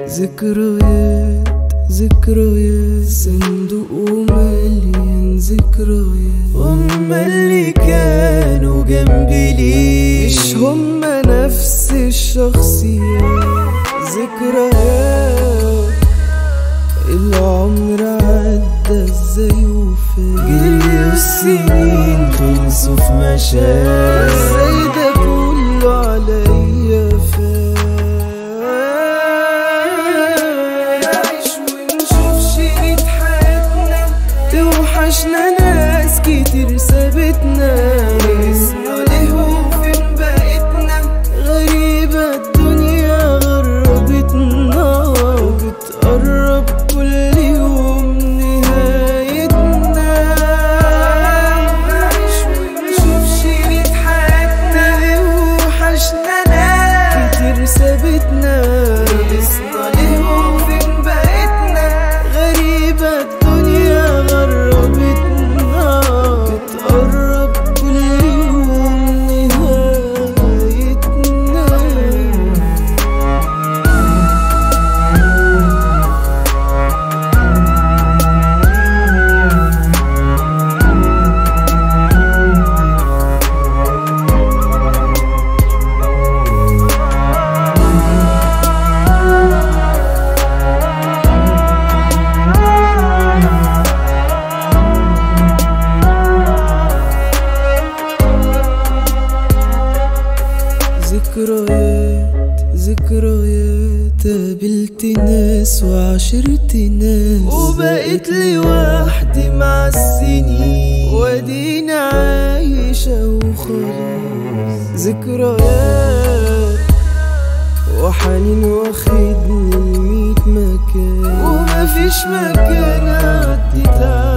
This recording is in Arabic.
ذكريات ذكريات صندوق ومليان ذكريات. هما اللي كانوا جنبي ليه مش هما نفس الشخصيات. ذكريات العمر عدى ازاي وفات، جريوا السنين خلصوا في مشاعر، ازاي ده كله عليا فات. نعيش ونشوف شريط حياتنا، توحشنا ناس كتير سابتنا، نسنا ليه وفين بقيتنا، غريبة الدنيا غربتنا، وبتقرب كل يوم نهايتنا. نعيش ونشوف شريط حياتنا، توحشنا ناس كتير سابتنا، نسنا ليه وفين بقيتنا، غريبة الدنيا غربتنا، بتقرب كل يوم نهايتنا. ذكريات ذكريات قابلت ناس وعشرت ناس، وبقيت لوحدي مع السنين، وادينا عايشة وخلاص. ذكريات وحنين واخدني ل100 مكان، ومفيش مكان عدت